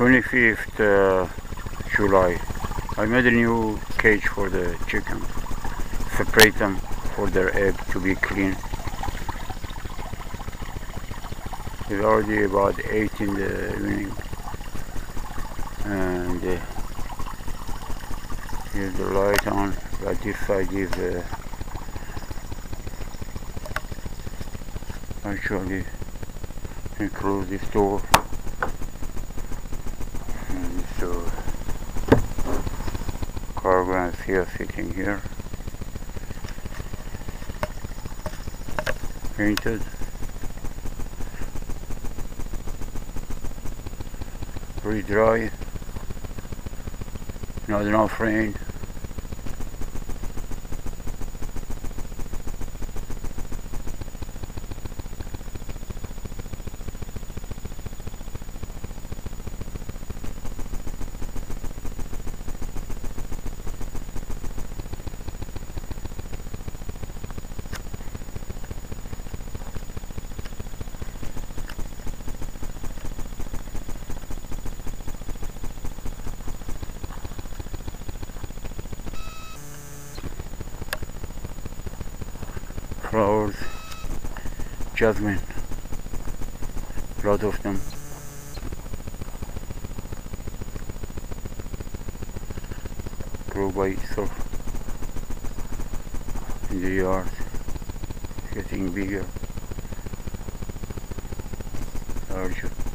25th July. I made a new cage for the chickens. Separate them for their egg to be clean. It's already about 8 in the evening, and here's the light on, but this side is actually, can close this door, and this cargo is here, sitting here, painted, very dry, not enough rain. Flowers, jasmine, a lot of them. Grow by itself in the yard, getting bigger, larger.